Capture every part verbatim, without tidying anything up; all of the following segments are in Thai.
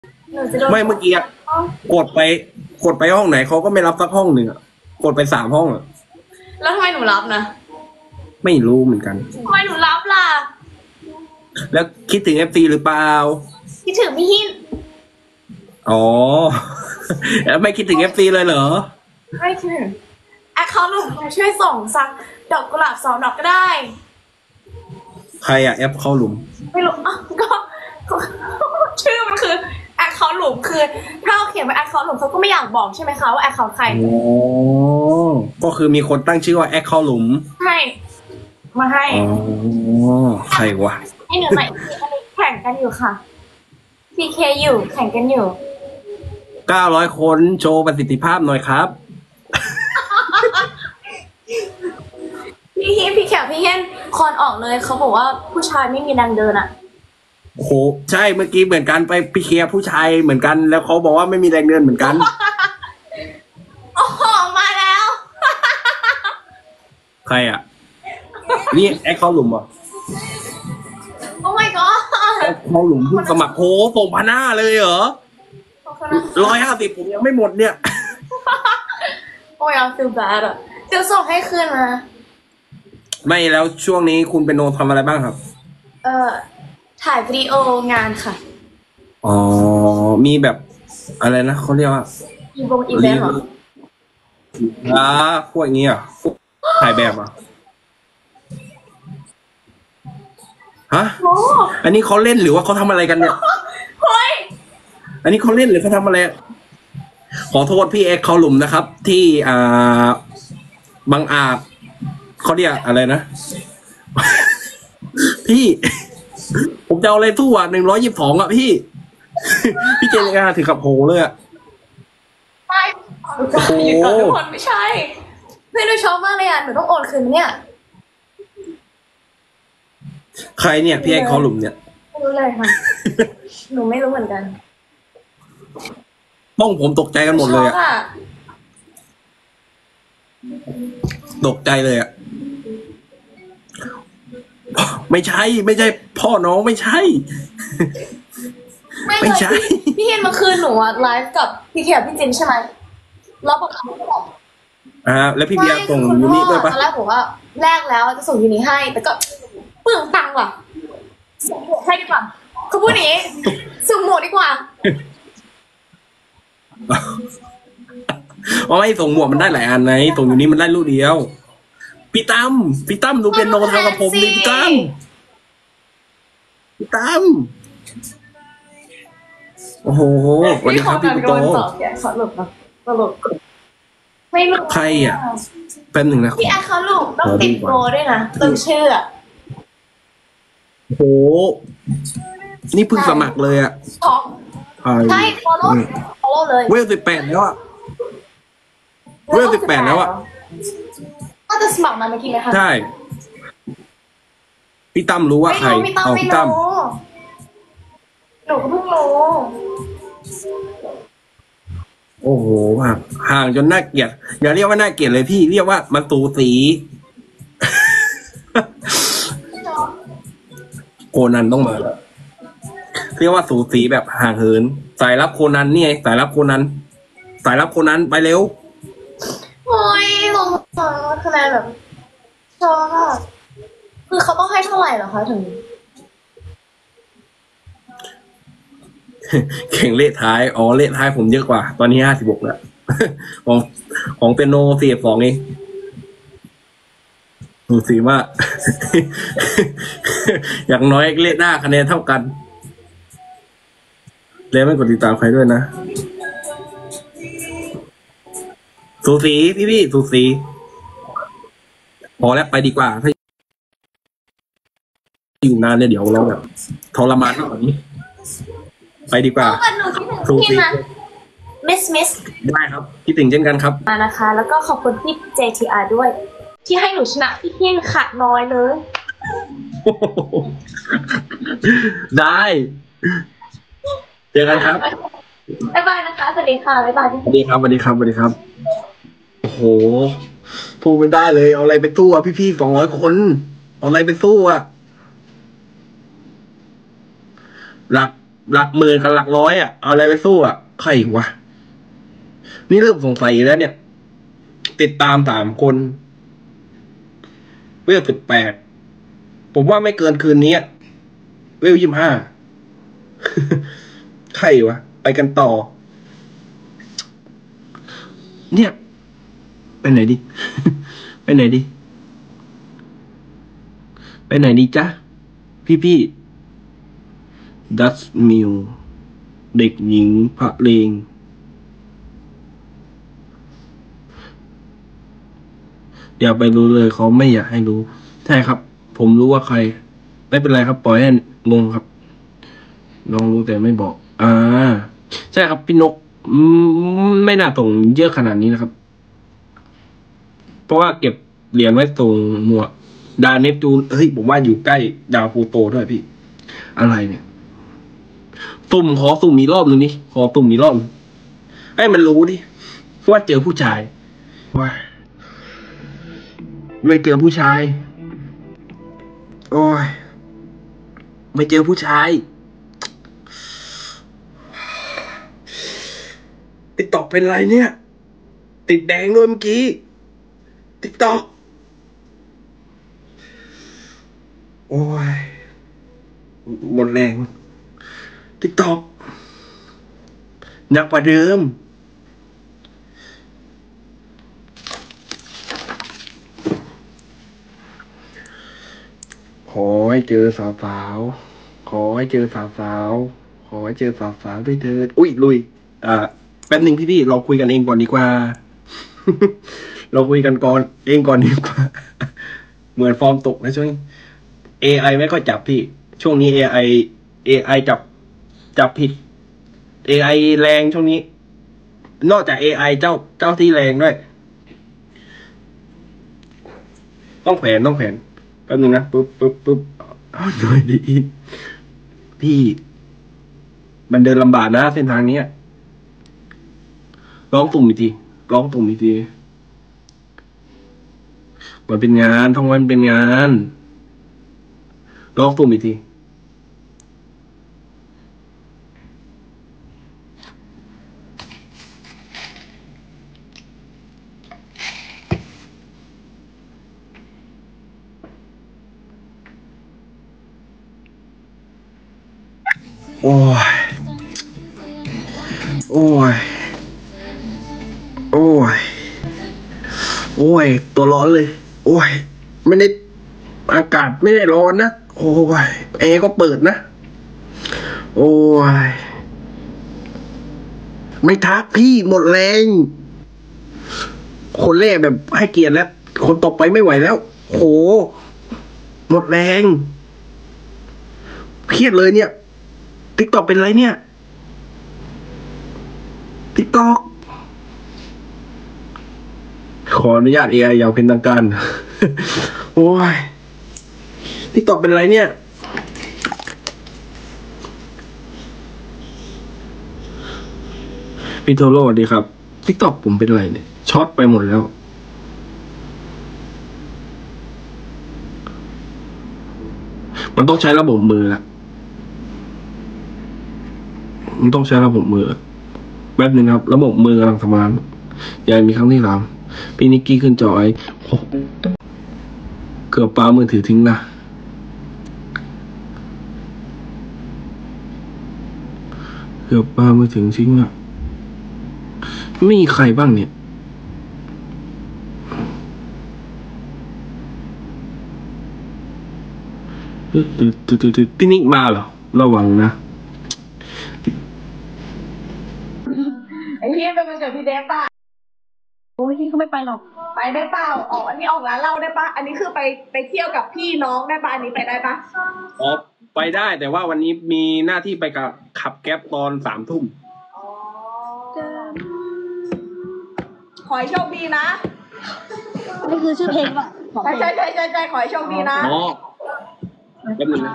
หนูจะโดนไม่เมื่อกี้อะกดไปกดไปห้องไหนเขาก็ไม่รับสักห้องหนึ่งอะกดไปสามห้องอะแล้วทำไมหนูรับนะไม่รู้เหมือนกันทำไมหนูรับล่ะแล้วคิดถึงเอฟซีหรือเปล่าคิดถึงพี่หินอ๋อ แล้วไม่คิดถึงเอฟซีเลยเหรอไม่คิดถึงแอคเคาท์หนูช่วยส่งสักดอกกุหลาบสองดอกก็ได้ใครอะแอปเข้าหลุมไม่รู้อ่ะก็ก็ชื่อมันคือแอคเคาท์หลุมคือถ้าเราเขียนว่าแอคเคาท์หลุมเขาก็ไม่อยากบอกใช่ไหมคะว่าแอคเคาท์ใครอ๋อ ก็คือมีคนตั้งชื่อว่าแอคเข้าหลุมให้มาให้อ๋อ ใครวะให้หนูหน่อยอันนี้แข่งกันอยู่ค่ะ พี เค อยู่แข่งกันอยู่เก้าร้อยคนโชว์ประสิทธิภาพหน่อยครับพี่เฮนพี่แขกพี่เฮนคอนออกเลยเขาบอกว่าผู้ชายไม่มีแรงเดินอ่ะโอ้โห ใช่เมื่อกี้เหมือนกันไปพี่เคลียร์ผู้ชายเหมือนกัน แล้วเขาบอกว่าไม่มีแรงเดินเหมือนกันโอ้โหมาแล้วใครอ่ะ นี่แอคเข้าหลุมเหรอ่ะโอ้ my god แอคเข้าหลุมเพิ่งสมัครโหส่งพันห้าเลยเหรอร้อยห้าสิบผมยังไม่หมดเนี่ยโอ้ย I feel bad อ่ะเดี๋ยวส่งให้คืนมาไม่แล้วช่วงนี้คุณเป็นโนทำอะไรบ้างครับเอ่อถ่ายวิดีโองานค่ะอ๋อ มีแบบอะไรนะเขาเรียกว่าอีวงอีเวนต์เหรออ่าพวกนี้อ่ะพวกถ่ายแบบอ่ะ ฮะโอ้อันนี้เขาเล่นหรือว่าเขาทำอะไรกันเนี่ยเฮ้ยอันนี้เขาเล่นหรือเขาทำอะไร ขอโทษพี่เอ็กเขาหลุมนะครับ ที่อ่าบางอาจเขาเรียกอะไรนะ พี่ ผมจะเอาอะไรสู้อ่ะหนึ่งร้อยยี่สิบสองอ่ะพี่ พี่เจนงาถึงกับโหเลยอ่ะไม่โอ้โหอยู่ก่อนทุกคนไม่ใช่เพื่อนหนูชอบมากเลยอ่ะหนูต้องโอนคืนไหมเนี่ยใครเนี่ยพี่เอ็กเขาหลุมเนี่ยไม่รู้เลยค่ะ หนูไม่รู้เหมือนกันห้องผมตกใจกันหมดเลยอ่ะชอบตกใจเลยอ่ะ ไม่ใช่ ไม่ใช่ พ่อน้องไม่ใช่ไม่ไม่เลยใช่พี่พี่เฮนเมื่อคืนหนูอะไลฟ์กับพี่เขียวพี่จินใช่ไหมแล้วบอกเขาบอกอ่า แล้วพี่เบียร์ส่งยูนิด้วยปะตอนแรกผมว่าแรกแล้วจะส่งยูนิให้ แต่ก็เปลืองตังค์ว่ะส่งหมวกให้ดีกว่าเขาพูดอย่างนี้ส่งหมวกดีกว่าอ๋อไม่ส่งหมวกมันได้หลายอันไงส่งยูนิมันได้ลูกเดียว พี่ตั้มพี่ตั้มดูเป็นโนทางกับผมดิพี่ตั้มพี่ตั้มโอ้โหสวัสดีครับพี่ปุโตขอหลบนะตลกไม่รู้ใครอ่ะ เป็นหนึ่งนะพี่แอคเขาลูกต้องติดโบด้วยนะตึงชื่ออะโอ้โห นี่เพิ่งสมัครเลยอ่ะช็อก ใช่ follow follow เลยเวลสิบแปดแล้วอ่ะ เวลสิบแปดแล้วอะน่าจะสมัครมาเมื่อกี้ไหมคะใช่ พี่ตั้มรู้ว่าใครไม่รู้เอาไม่พี่ต้ตั้องมไม่รู้หนูก็เพิ่งรู้โอ้โหห่างห่างจนน่าเกลียดอย่าเรียกว่าน่าเกลียดเลยพี่เรียกว่ามันตูสี โคนันต้องมาแล้วเรียกว่าสูสีแบบห่างเหิน สายรับโคนันนี่ไงสายรับโคนัน สายรับโคนันไปเร็วโอ้ยลงมาคะแนนแบบชอบอะคือเขาต้องให้เท่าไหร่เหรอคะถึงเข่งเลขท้าย อ๋อเลขท้ายผมเยอะกว่า ตอนนี้ห้าสิบหกแล้ว ของของเป็นโนสี่สองเองสูสีมาก อย่างน้อยเลขหน้าคะแนนเท่ากัน แล้วไม่กดติดตามใครด้วยนะ สูสีพี่พี่สูสีพอแล้วไปดีกว่า ถ้าอยู่นานเนี่ยเดี๋ยวเราแบบทรมานมากกว่านี้ ไปดีกว่าก็หนูคิดถึงพี่นะมิสมิสได้ครับคิดถึงเช่นกันครับมานะคะ แล้วก็ขอบคุณพี่ เจ ที อาร์ ด้วย ที่ให้หนูชนะพี่เพี้ยนขาดน้อยเลยได้ เจอกันครับบ๊ายบายนะคะสวัสดีค่ะบ๊ายบายสวัสดีครับสวัสดีครับสวัสดีครับ โอ้โหพูดไม่ได้เลย เอาอะไรไปสู้อ่ะพี่ๆสองร้อยคน เอาอะไรไปสู้อ่ะ หลักหลักหมื่นกับหลักร้อยอ่ะเอาอะไรไปสู้อ่ะใครวะนี่เริ่มสงสัยแล้วเนี่ย ติดตามสามคนเวลสิบแปดผมว่าไม่เกินคืนนี้เวลยี่ห้าใครวะไปกันต่อ เนี่ย ไปไหนดิ ไปไหนดิ ไปไหนดีจ๊ะ พี่พี่ดัสมิวเด็กหญิงพระเลงอย่าไปรู้เลยเขาไม่อยากให้รู้ ใช่ครับ ผมรู้ว่าใคร ไม่เป็นไรครับ ปล่อยให้งงครับน้องรู้แต่ไม่บอก อ่า ใช่ครับพี่นกไม่น่าส่งเยอะขนาดนี้นะครับ เพราะว่าเก็บเหรียญไว้ส่งหมวกดาวเนปจูนเฮ้ยผมว่าอยู่ใกล้ดาวพลูโตด้วยพี่ อะไรเนี่ยสุ่มขอสุ่มมีรอบหนึ่งนี่ขอสุ่มมีรอบให้มันรู้ดิว่าเจอผู้ชายว่าไม่เจอผู้ชายโอ้ยไม่เจอผู้ชายติ๊กตอกเป็นไรเนี่ยติดแดงด้วยเมื่อกี้ติ๊กตอกโอ้ยหมดแรงติ๊กตอกหนักกว่าเดิมขอให้เจอสาวสาวขอให้เจอสาวสาวขอให้เจอสาวสาวด้วยเถิดอุ้ยลุยอ่าแป๊บหนึ่งพี่พี่เราคุยกันเองก่อนดีกว่า เราคุยกันก่อนเองก่อนดีกว่า เหมือนฟอร์มตกนะช่วงนี้ เอ ไอ ไม่ค่อยจับพี่ ช่วงนี้ เอ ไอ เอ ไอ จับจับผิด เอ ไอ แรงช่วงนี้ นอกจาก เอ ไอ เจ้าเจ้าที่แรงด้วย ต้องแผนต้องแผนแป๊บนึงนะปุ๊บปุ๊บปุ๊บเอาหน่อยดีพี่ มันเดินลำบากนะเส้นทางนี้ร้องตุ่มอีกทีร้องตุ่มอีกทีมันเป็นงานท่องมันเป็นงานร้องตุ่มอีกทีโอ้ยโอ้ยโอ้ยโอ้ยตัวร้อนเลยโอ้ยไม่ได้อากาศไม่ได้ร้อนนะโอ้ยแอร์ก็เปิดนะโอ้ยไม่ทักพี่หมดแรงคนแรกแบบให้เกียรติแล้วคนต่อไปไม่ไหวแล้วโหหมดแรงเครียดเลยเนี่ยติ๊กตอกเป็นไรเนี่ยติ๊กตอกขออนุญาตเอไออย่างเป็นทางการ โอ้ยติ๊กตอกเป็นไรเนี่ยพี่โทโร่ดีครับติ๊กตอกผมเป็นไรเนี่ยช็อตไปหมดแล้วมันต้องใช้ระบบมือละมันต้องใช้ระบบมือแป๊บนึงครับระบบมือกำลังทำงานยังมีครั้งที่สามพี่นิกกี้ขึ้นจอยเกือบปามือถือทิ้งนะเกือบปามือถือทิ้งอ่ะไม่มีใครบ้างเนี่ยพี่นิกมาเหรอระวังนะไอ้พี่เป็นวันเกิดพี่เดฟป่ะโอ้ยพี่เขาไม่ไปหรอกไปได้เปล่าอ๋ออันนี้ออกร้านเหล้าได้ปะอันนี้คือไปไปเที่ยวกับพี่น้องได้ปะอันนี้ไปได้ปะอ๋อไปได้แต่ว่าวันนี้มีหน้าที่ไปกับขับแก๊ปตอนสามทุ่มขอให้โชคดีนะนี่คือชื่อเพลงป่ะใช่ใช่ใช่ใช่ใช่ขอให้โชคดีนะอ๋อแป๊บนึงนะ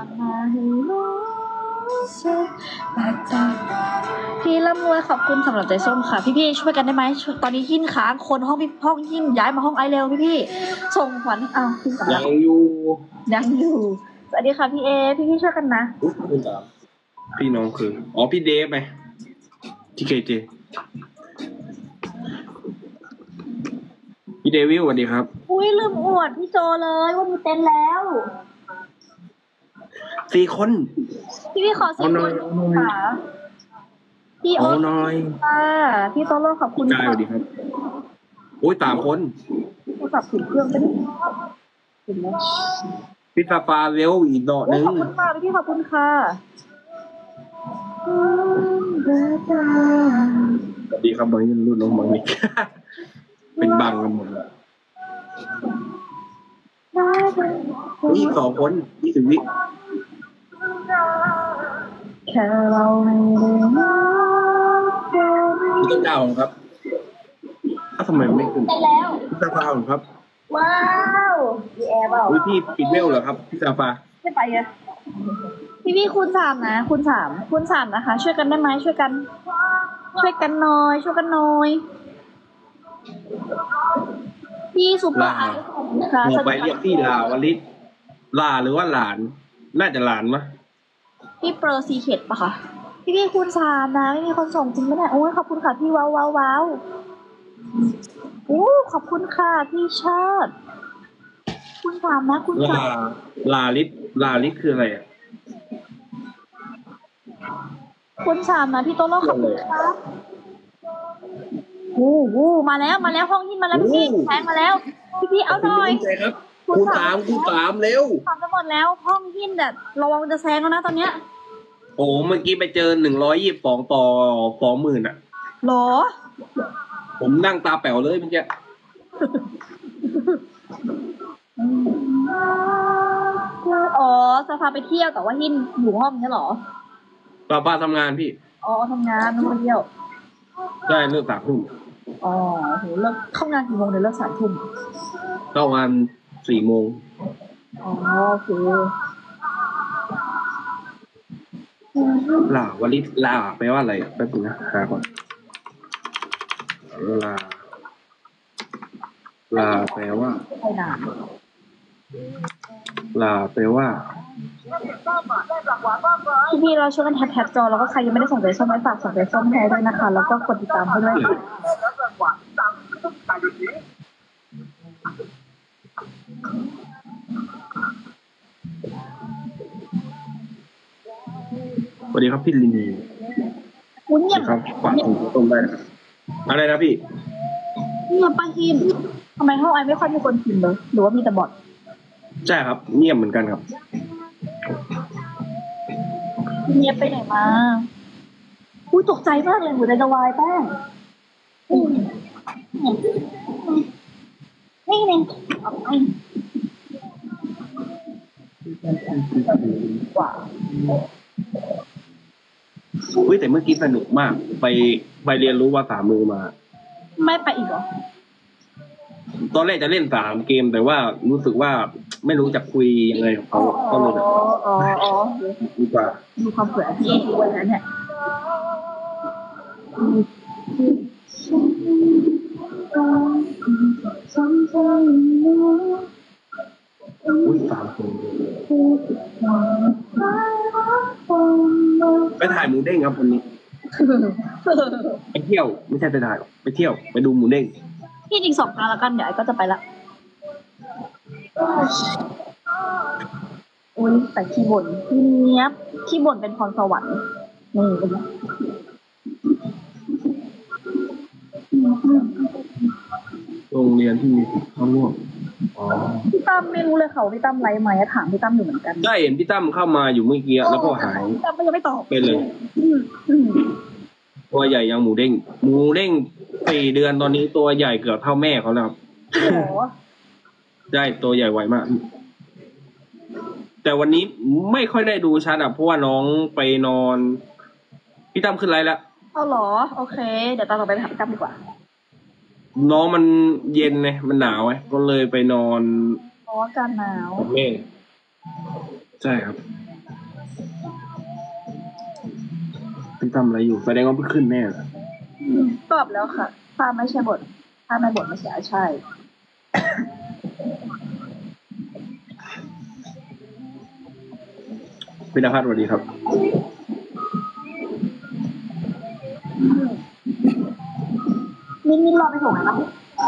พี่ร่ำรวยขอบคุณสำหรับใจส้มค่ะพี่ๆช่วยกันได้ไหมตอนนี้หิ้นค้างคนห้องพี่ห้องหิ้นย้ายมาห้องไอเร็วพี่ๆส่งขวัญอ้าวพี่สาวยังอยู่ยังอยู่สวัสดีค่ะพี่เอพี่ๆช่วยกันนะพี่น้องคืออ๋อพี่เดฟไหมที่เคเจพี่เดวิลสวัสดีครับอุ้ยลืมอวดพี่โจเลยว่ามีเต็นท์แล้วสี่คนพี่พี่ขอสี่เอาหน่คอยนเอาหน่อยค่ะพี่โอ๊เอาตหน่อยค่ะพี่โตโร่ขอบคุณกายสวัสดีครับโอ้ยสามคนโทรศัพท์ถึงเครื่องไปดิถึงแล้วพี่ซาฟาเร็วอีกดอกหโอ้นึ่งขอบคุณค่ะพี่ขอบคุณค่ะสวัสดีครับบางรุ่นน้องบางนี่ เป็นบังกันหมดเลยอุ้ยสองคนยี่สิบวิแค่เราไม่ได้รักกันพี่ต้นดาวครับอ้าวทำไมไม่ขึ้นไปแล้วพี่ซาฟาครับว้าวมีแอร์เปล่าอุ้ยพี่ปิดเวลเหรอครับพี่ซาฟาไม่ไปอะพี่พี่คูณสามนะคูณสามคูณสามนะคะ ช่วยกันได้ไหมช่วยกัน ช่วยกันหน่อย ช่วยกันหน่อยพี่ซุปเปอลาร์ไอซ์ขอบคุณค่ะโทรไปเรียกพี่ลาวลิศลาหรือว่าหลาน น่าจะหลานมะพี่เปอร์ซีเคดปะคะพี่พี่คูณสามนะไม่มีคนส่งจริงไหมเนี่ยโอ้ยขอบคุณค่ะพี่ว้าวว้าวว้าวโอ้ขอบคุณค่ะพี่ชาติคูณสามนะคูณลาสามลาลิศลาลิศคืออะไรอ่ะคูณสามนะพี่โตโร่ขอบคุณครับวู้วู้มาแล้วมาแล้วห้องหินมาแล้วพี่แทงมาแล้ว พี่พี่เอาหน่อยใจครับคูณสามคูณสามเร็วทำจะหมดแล้วห้องหินเนี่ยระวังจะแซงแล้วนะตอนเนี้ยโอ้เมื่อกี้ไปเจอหนึ่งร้อยยี่สิบสองต่อสองหมื่นอ่ะหรอผมนั่งตาแป๋วเลยเมื่อกี้อ๋อจะพาไปเที่ยวแต่ว่าหินอยู่ห้องเนี่ยเหรอป้าป้าทำงานพี่อ๋อทำงานไม่มาเที่ยวได้เลิกสามทุ่มอ๋อโหเลิกเข้างานกี่โมงเดี๋ยวเลิกสามทุ่มเข้างานสี่โมงอ๋อโอเคลาวลิศลาแปลว่าอะไรอ่ะแป๊บนึงนะหาก่อนลา ลาแปลว่าไปนานลาแปลว่าพี่พี่เราช่วยกันแท็บแท็บจอแล้วก็ใครยังไม่ได้ส่งใจส้มไว้ฝากส่งใจส้มให้ด้วยนะคะ แล้วก็กดติดตามให้ด้วยค่ะสวัสดีครับพี่ลินีอุ้ยเงียบครับฝากถึงต้นได้นะครับอะไรนะพี่เงียบป้าหินทำไมห้องไอไม่ค่อยมีคนพิมพ์เลยหรือว่ามีแต่บอทใช่ครับเงียบเหมือนกันครับเงียบไปไหนมาอุ้ยตกใจมากเลยหัวใจจะวายแป้งอืมนี่นี่เอาไปกว่าอุ้ยแต่เมื่อกี้สนุกมาก ไปไปเรียนรู้ภาษามือมาไม่ไปอีกเหรอตอนแรกจะเล่นสามเกม แต่ว่ารู้สึกว่าไม่รู้จะคุยยังไงกับเขาก็เลยแบบอ๋ออ๋ออ๋อดีกว่ามีความเผื่อที่ด้วยนะเนี่ยอุ้ยสามคนไปถ่ายหมูเด้งครับวันนี้ ไปเที่ยวไม่ใช่ไปถ่ายหรอกไปเที่ยวไปดูหมูเด้งพี่อีกสองครั้งแล้วกันเดี๋ยวไอ้ก็จะไปละอุ้ยแต่ขี้บ่นพี่เนี้ยบขี้บ่นเป็นพรสวรรค์นี่เป็นไงโรงเรียนที่มีเข้าร่วมอ๋อพี่ตั้มไม่รู้เลยเขาพี่ตั้มไลฟ์ไหมถามพี่ตั้มอยู่เหมือนกันได้เห็นพี่ตั้มเข้ามาอยู่เมื่อกี้แล้วก็หายพี่ตั้มก็ยังไม่ตอบไปเลยอืมอืมตัวใหญ่ยังหมูเด้งหมูเด้งสี่เดือนตอนนี้ตัวใหญ่เกือบเท่าแม่เขาแล้วครับโอ้โหได้ตัวใหญ่ไวมาก แต่วันนี้ไม่ค่อยได้ดูชัดอ่ะเพราะว่าน้องไปนอน พี่ตั้มขึ้นไลฟ์แล้วเอาเหรอโอเค เดี๋ยวตอนต่อไปไปหาพี่ตั้มดีกว่าน้องมันเย็นไงมันหนาวไงก็เลยไปนอนเพราะว่าการหนาวกับแม่ใช่ครับพี่ตั้มอะไรอยู่แสดงว่าเพิ่งขึ้นแน่เลยอืมตอบแล้วค่ะถ้าไม่ใช่บทถ้าไม่บทไม่ใช่ใช่พี่นภัสสวัสดีครับมิ้นมิ้นรอไปส่งไหนบ้าง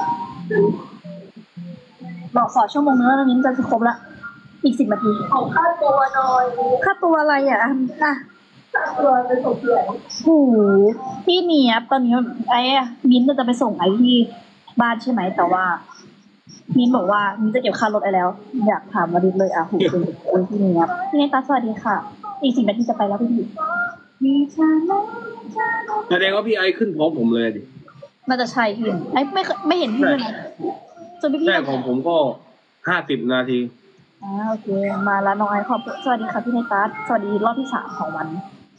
บอกขอชั่วโมงนึงแล้วมิ้นจะครบละอีกสิบนาทีของค่าตัวหน่อยค่าตัวอะไรอ่ะอ่ะค่าตัวไปส่งเพื่อนโหพี่เนียบตอนนี้ไอ้มิ้นจะไปส่งไอ้ที่บ้านใช่ไหมแต่ว่า มิ้นบอกว่ามิ้นจะเก็บค่ารถไอ้แล้ว อยากถามมาดิเลยอ่ะหูเป็นโอ้ยพี่เนียบพี่เนียบตาสวัสดีค่ะ อีกสิบนาทีจะไปแล้วพี่พี่มีเธอไหมแสดงว่าพี่ไอขึ้นพร้อมผมเลยดิน่าจะใช่พี่ไอ้ไม่เคยไม่เห็นพี่เลยนะจนพี่พี่แต่ของผมก็ห้าสิบนาทีอ่าโอเคมาแล้วน้องไอขอบสวัสดีค่ะพี่ในตัสสวัสดีรอบที่สามของวัน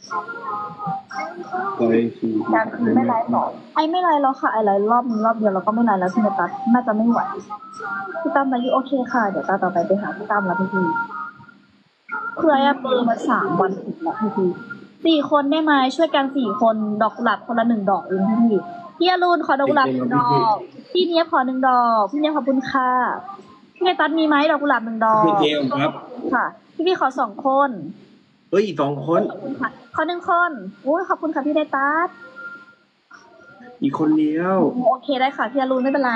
ไปสู่กลางคืนไม่ไลฟ์หรอไอไม่ไลฟ์แล้วค่ะไอไลฟ์รอบนึงรอบเดียวแล้วก็ไม่ไลฟ์แล้วพี่ในตัสน่าจะไม่ไหวพี่ตั้มอายุโอเคค่ะเดี๋ยวตาต่อไปไปหาพี่ตั้มแล้วพี่พี่คือไอ้เปิดมาสามวันติดแล้วพี่พี่สี่คนได้ไหมช่วยกันสี่คนดอกกุหลาบคนละหนึ่งดอกเองพี่พี่พี่อรุณขอดอกกุหลาบหนึ่งดอกพี่เนี้ยขอหนึ่งดอกพี่เนี้ยขอบคุณค่ะพี่ในตัสมีไหมดอกกุหลาบหนึ่งดอกพี่เกมครับค่ะพี่พี่ขอสองคนเฮ้ยสองคนขอหนึ่งคนโอ้ยขอบคุณค่ะพี่ไดตัสอีกคนเดียวโอเคได้ค่ะพี่อรุณไม่เป็นไร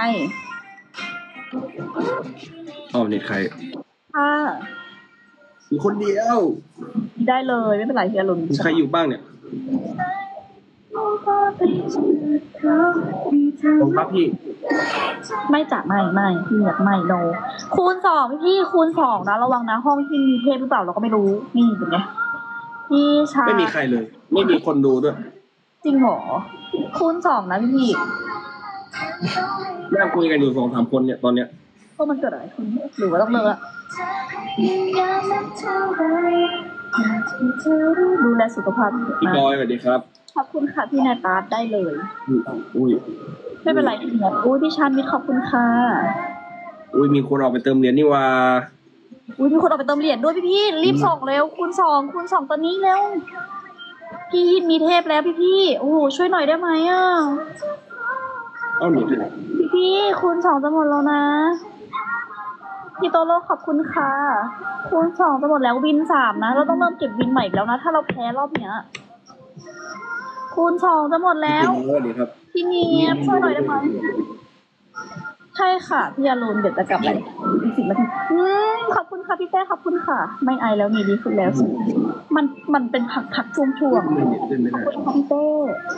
อ๋อเน็ตใครค่ะอีกคนเดียวได้เลยไม่เป็นไรพี่อรุณมีใครอยู่บ้างเนี่ยผมครับพี่ไม่จัดไม่ไม่พี่อยากไม่โนคูณสองพี่พี่คูณสองนะระวังนะห้องที่มีเทพหรือเปล่าเราก็ไม่รู้นี่เป็นไงพี่ชายไม่มีใครเลย ไม่มีคนดูด้วยจริงเหรอคูณสองนะพี่พี่นั่งคุยกันอยู่สองสามคนเนี่ยตอนเนี้ยพวกมันเกิดอะไรขึ้นหรือว่าต้องเลิกละดูแลสุขภาพพี่บอยสวัสดีครับขอบคุณค่ะพี่นายตาได้เลยอุ้ยไม่เป็นไรพี่เนี่ยอุ้ยพี่ชานมิตรขอบคุณค่ะอุ้ยมีคนออกไปเติมเหรียญนี่ว่าอุ้ยมีคนออกไปเติมเหรียญด้วยพี่พี่รีบส่งเร็วคูณสองคูณสองตอนนี้เร็วพี่ฮิตมีเทพแล้วพี่พี่โอ้โหช่วยหน่อยได้ไหมอ่ะเอ้าหนีไปไหนพี่พี่คูณสองจะหมดแล้วนะพี่โตโร่ขอบคุณค่ะคูณสองจะหมดแล้ววินสามนะเราต้องเริ่มเก็บวินใหม่อีกแล้วนะถ้าเราแพ้รอบเนี้ยคูณสองจะหมดแล้วสวัสดีครับพี่เนียบช่วยหน่อยได้ไหมใช่ค่ะพี่อรุณเดี๋ยวจะกลับไปอีกสิบนาทีอืมขอบคุณค่ะพี่เต้ขอบคุณค่ะ ไม่ไอแล้วนี่ดีขึ้นแล้วสิมันมันเป็นผักผักช่วงช่วงๆขึ้นไม่ขอบได้คุณค่ะพี่เต้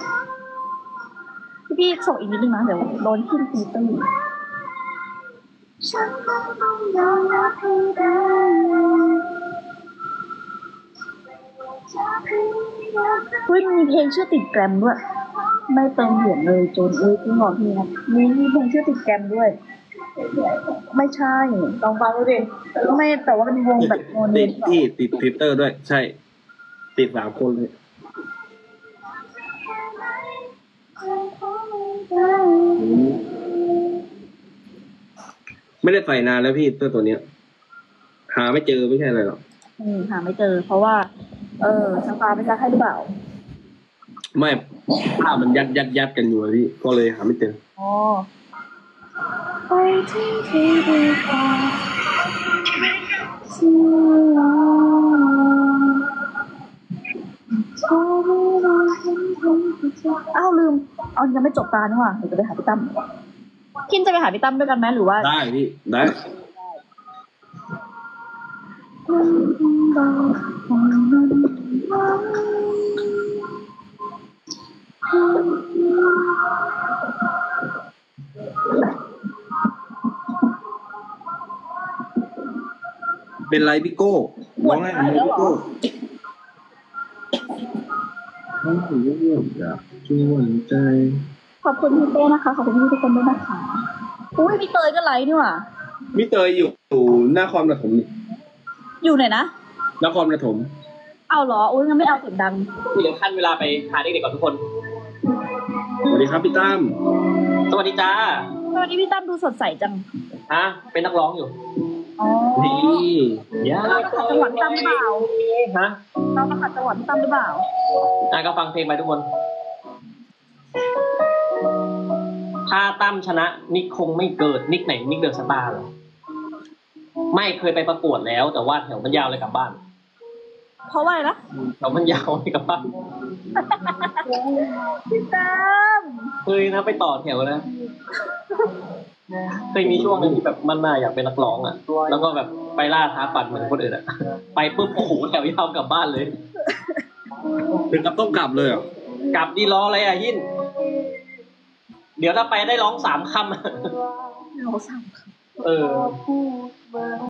พี่พี่ส่งอีกนิดนึงนะเดี๋ยวโดนขึ้นตีตื้อฉันต้องยอมรับให้ได้เฮ้ยมีเพลงชื่อติดแกรมด้วยไม่เติมเหรียญเลยจนเอ้ยจริงเหรอพี่นะมีมีเพลงชื่อติดแกรมด้วย ไม่ใช่ลองฟังดูดิไม่แต่ว่าเป็นวงแบบโมเดติลดที่ติดทวิตเตอร์ด้วย ใช่ ติดสามคนเลย ไม่ได้ใส่นานแล้วพี่ตัวตัวเนี้ย หาไม่เจอไม่ใช่อะไรหรอกอืมหาไม่เจอ เพราะว่า เออสตาร์ไม่ซักให้หรือเปล่าไม่ภาพมันยัดยัดยัดกันอยู่อะพี่ก็เลยหาไม่เจออ๋อไปที่ที่ดีกว่าที่เราอ้าวลืมเอายังไม่จบตานี่หว่าเดี๋ยวจะไปหาพี่ตั้มคินจะไปหาพี่ตั้มด้วยกันไหมหรือว่าได้พี่ได้ เป็นไรพี่โก้ร้องไห้ทำไมพี่โก้ร้องถึงเรื่องอยากชวนใจขอบคุณพี่เต้นะคะขอบคุณพี่ทุกคนด้วยนะคะอุ้ยพี่เตยก็ไลฟ์นี่หว่าพี่เตยอยู่นครปฐมนี่อยู่ไหนนะนครปฐมเอาเหรออุ้ยงั้นไม่เอาเสียงดังคุยถึงขั้นเวลาไปหาเด็กๆก่อนทุกคนสวัสดีครับพี่ตั้มสวัสดีจ้าสวัสดีพี่ตั้มดูสดใสจังฮะ เป็นนักร้องอยู่อ๋อนี่ย่าเราจะขัดจังหวะพี่ตั้มหรือเปล่าฮะเราจะขัดจังหวะพี่ตั้มหรือเปล่าอ่ะก็ฟังเพลงไปทุกคน ถ้าตั้มชนะ นิกคงไม่เกิด นิกไหน นิกเดอะสตาร์เหรอ ไม่เคยไปประกวดแล้ว แต่ว่าแถวมันยาวเลยกลับบ้านเพราะว่าอะไรนะเรามันยาวไปกับบ้านพี่ตามเคยนะไปต่อแถวนะเคยมีช่วงหนึงที่แบบมันน่าอยากเป็นนักร้องอ่ะแล้วก็แบบไปล่าท้าฝันเหมือนคนอื่นอ่ะไปปุ๊บโอ้โหแถวยาวกลับบ้านเลยถึงกับต้องกลับเลยเหรอกลับดีล้ออะไรอ่ะยินเดี๋ยวถ้าไปได้ร้องสามคำเราสั่งเออ